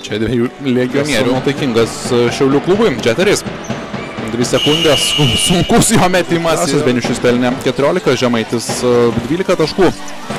Čia dviejų legionierių taikingas Šiaulių klubui. Džeteris. 2 sekundės. Sunkus jo metimas. Beniušis pelnė 14, Žemaitis 12 taškų.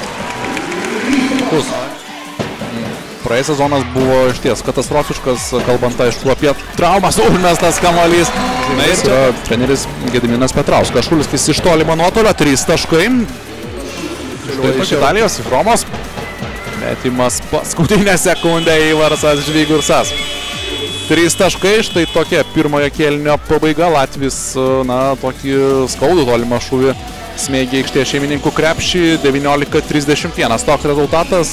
Praėjęs sezonas buvo išties katastrofiškas, kalbant aišku apie traumas, užmestas kamuolys. Ir čia treneris Gediminas Petrauskas. Šulskis iš tolimo nuotolio, 3 taškai. Iš Italijos, iš Romos. Metimas paskutinę sekundę Įvarsas Žvigursas. 3 taškai, štai tokia pirmojo kėlinio pabaiga. Latvis, na, tokį skaudų tolimą šūvį smėgė aikštėje šeimininkų krepšį. 19-31. Toks rezultatas.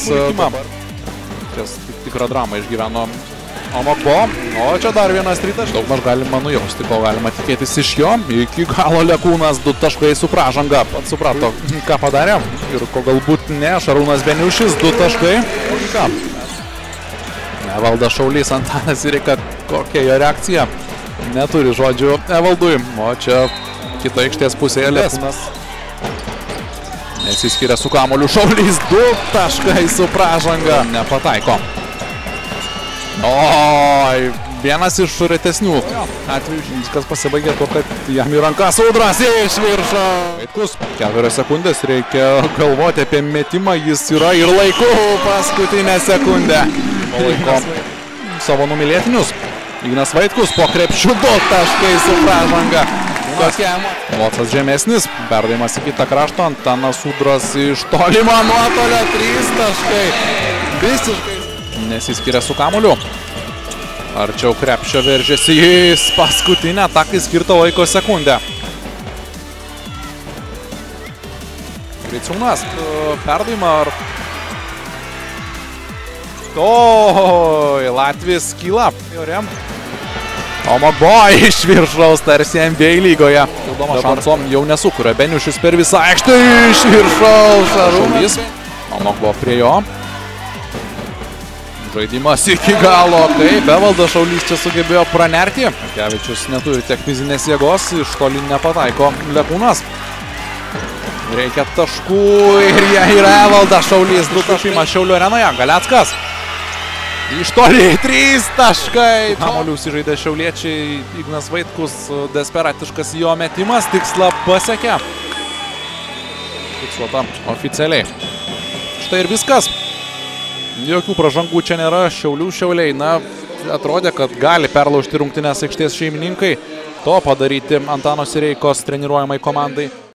Tikrą dramą išgyveno Omokbo. O čia dar vienas tritaškis. Daugmaž galima nujausti, ko galima tikėtis iš jo. Iki galo Lekūnas 2 taškai su pražanga. Pats suprato, ką padarė. Ir ko galbūt ne. Šarūnas Beniušis 2 taškai. Ką? Evaldas Šaulys, Antanas Irika. Kokia jo reakcija? Neturi žodžių Evaldui. O čia kita aikštės pusėje Lekūnas nesiskiria su kamuoliu. Šaulys 2 taškai su pražanga. Nepataiko. Oi, vienas iš retesnių atvejų. Viskas pasibaigė tuo, kad jam į rankas Audras iš viršo. Vaitkus, 4 sekundės, reikia galvoti apie metimą, jis yra ir laiku paskutinę sekundę. Laiko savo numylėtinius. Ignas Vaitkus po krepšiu 2 taškai su pražanga. Locas žemesnis, perdavimas į kitą kraštą, Antanas Udras iš tolimo nuotolio 3 taškai. Visiškai nesiskiria su kamuoliu. Arčiau krepšio veržėsi jis paskutinę atakai skirtą laiko sekundę. Griciūnas perdavimą ar... Oi, Latvis kyla. Omokbo iš viršaus, tarsi NBA lygoje. Pildomą šanso jau nesukuria. Beniušis per visą aikštę iš viršaus. Šaulys. Omokbo prie jo. Žaidimas iki galo. Kaip Evaldas Šaulys čia sugebėjo pranerti. Kevičius neturi tiek fizinės jėgos. Iš toli nepataiko Lekūnas. Reikia taškų ir jie yra Evaldas Šaulys. 2 taškai Šiaulių arenoje. Galeckas. Iš toli 3 taškai. Kamuolių įžaidė šiauliečiai. Ignas Vaitkus, desperatiškas jo metimas. Tikslą pasiekė. Fiksuota oficialiai. Štai ir viskas. Jokių pražangų čia nėra. Šiauliai, na, atrodė, kad gali perlaužti rungtynes aikštės šeimininkai. To padaryti Antano Sireikos treniruojamai komandai